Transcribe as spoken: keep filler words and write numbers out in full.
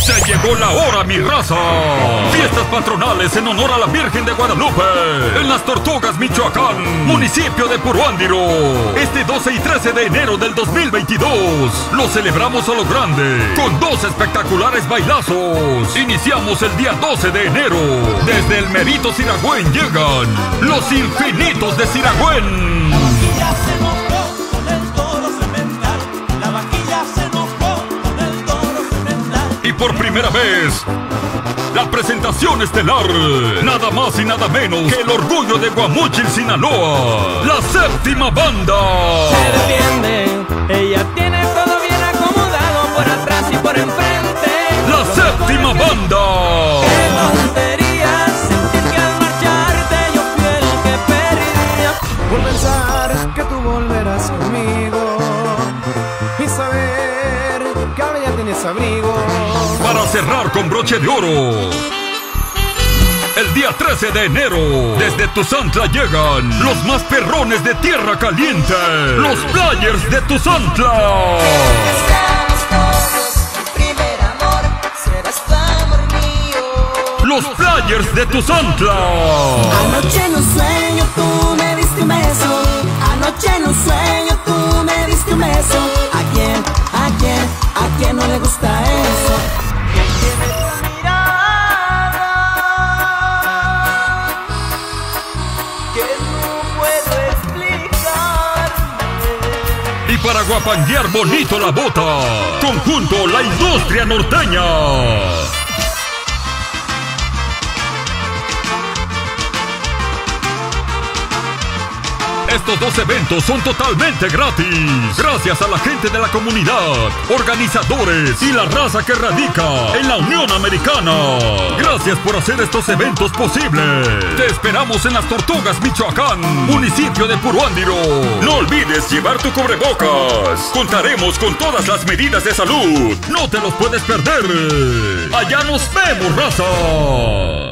Se llegó la hora, mi raza. Fiestas patronales en honor a la Virgen de Guadalupe en Las Tortugas, Michoacán, municipio de Puruándiro. Este doce y trece de enero del dos mil veintidós lo celebramos a lo grande con dos espectaculares bailazos. Iniciamos el día doce de enero. Desde el Merito Siragüen llegan los Infinitos de Siragüen. La vaquilla se enojó con el toro semental. La vaquilla se enojó con el toro semental. Y por primera vez, la presentación estelar, nada más y nada menos que el orgullo de Guamúchil, Sinaloa, la Séptima Banda. Se defiende, ella tiene todo bien acomodado por atrás y por enfrente. La Séptima Banda. Qué tontería sentir que al marcharte yo fui el que perdía. Por pensar que tú volverás conmigo y saber que ahora ya tienes abrigo. Para cerrar con broche de oro, el día trece de enero, desde Tuzantla llegan los más perrones de Tierra Caliente, los Players de Tuzantla. Estamos todos, mi primer amor, serás tu amor mío. Los Players de Tuzantla. Anoche en un sueño tú me diste un beso. Anoche en un sueño tú me diste un beso. ¿A quién, a quién, a quién no le gusta eso? ¿Quién tiene tu mirada? Que no puedo explicarme. Y para guapanguear bonito la bota, conjunto La Industria Norteña. Estos dos eventos son totalmente gratis, gracias a la gente de la comunidad, organizadores y la raza que radica en la Unión Americana. Gracias por hacer estos eventos posibles. Te esperamos en Las Tortugas, Michoacán, municipio de Puruándiro. No olvides llevar tu cubrebocas. Contaremos con todas las medidas de salud. No te los puedes perder. Allá nos vemos, raza.